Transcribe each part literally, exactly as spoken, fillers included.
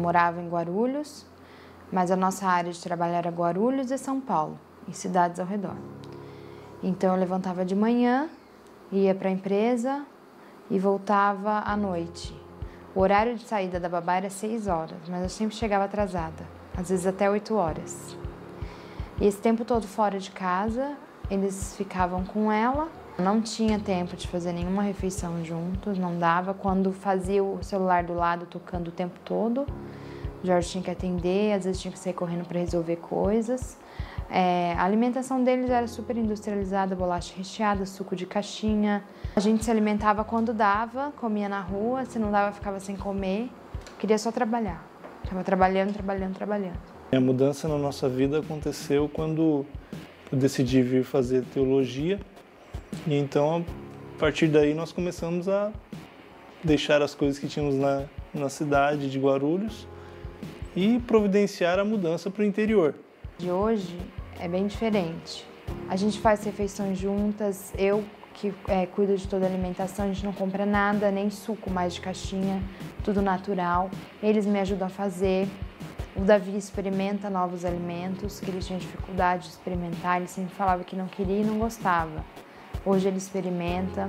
morava em Guarulhos, mas a nossa área de trabalho era Guarulhos e São Paulo, em cidades ao redor. Então eu levantava de manhã, ia para a empresa e voltava à noite. O horário de saída da babá era seis horas, mas eu sempre chegava atrasada, às vezes até oito horas. E esse tempo todo fora de casa, eles ficavam com ela. Não tinha tempo de fazer nenhuma refeição juntos, não dava. Quando fazia o celular do lado tocando o tempo todo, o Jorge tinha que atender, às vezes tinha que sair correndo para resolver coisas. É, a alimentação deles era super industrializada, bolacha recheada, suco de caixinha. A gente se alimentava quando dava, comia na rua, se não dava ficava sem comer. Queria só trabalhar. Estava trabalhando, trabalhando, trabalhando. A mudança na nossa vida aconteceu quando eu decidi vir fazer teologia. E então, a partir daí, nós começamos a deixar as coisas que tínhamos na, na cidade de Guarulhos e providenciar a mudança para o interior. De hoje é bem diferente. A gente faz refeições juntas, eu que é, cuido de toda a alimentação, a gente não compra nada, nem suco mais de caixinha, tudo natural. Eles me ajudam a fazer. O Davi experimenta novos alimentos, que ele tinha dificuldade de experimentar, ele sempre falava que não queria e não gostava. Hoje ele experimenta.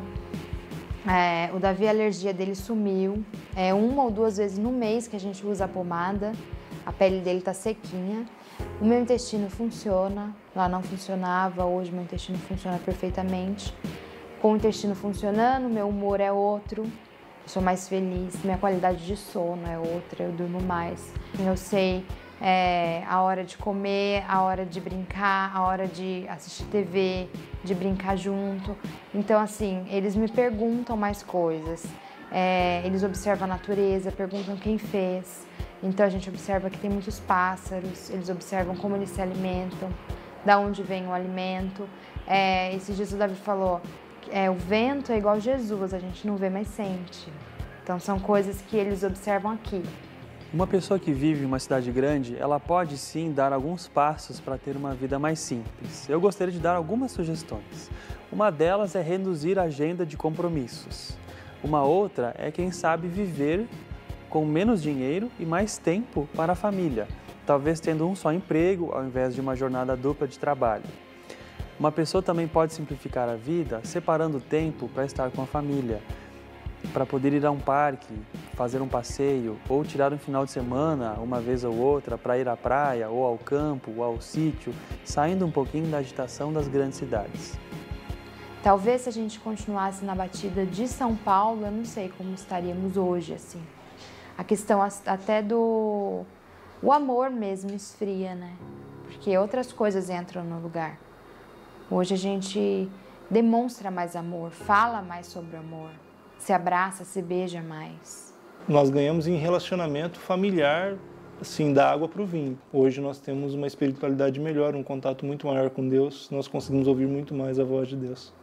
É, o Davi, a alergia dele sumiu. É uma ou duas vezes no mês que a gente usa a pomada. A pele dele está sequinha. O meu intestino funciona. Lá não funcionava, hoje meu intestino funciona perfeitamente. Com o intestino funcionando, meu humor é outro. Eu sou mais feliz, minha qualidade de sono é outra, eu durmo mais. Eu sei é, a hora de comer, a hora de brincar, a hora de assistir T V, de brincar junto. Então, assim, eles me perguntam mais coisas. É, eles observam a natureza, perguntam quem fez. Então, a gente observa que tem muitos pássaros, eles observam como eles se alimentam, da onde vem o alimento. É, esses dias o Davi falou... É, o vento é igual Jesus, a gente não vê, mas sente. Então são coisas que eles observam aqui. Uma pessoa que vive em uma cidade grande, ela pode sim dar alguns passos para ter uma vida mais simples. Eu gostaria de dar algumas sugestões. Uma delas é reduzir a agenda de compromissos. Uma outra é, quem sabe, viver com menos dinheiro e mais tempo para a família, talvez tendo um só emprego ao invés de uma jornada dupla de trabalho. Uma pessoa também pode simplificar a vida separando tempo para estar com a família, para poder ir a um parque, fazer um passeio ou tirar um final de semana, uma vez ou outra, para ir à praia ou ao campo ou ao sítio, saindo um pouquinho da agitação das grandes cidades. Talvez se a gente continuasse na batida de São Paulo, eu não sei como estaríamos hoje, assim. A questão até do... O amor mesmo esfria, né? Porque outras coisas entram no lugar. Hoje a gente demonstra mais amor, fala mais sobre amor, se abraça, se beija mais. Nós ganhamos em relacionamento familiar, assim, da água para o vinho. Hoje nós temos uma espiritualidade melhor, um contato muito maior com Deus, nós conseguimos ouvir muito mais a voz de Deus.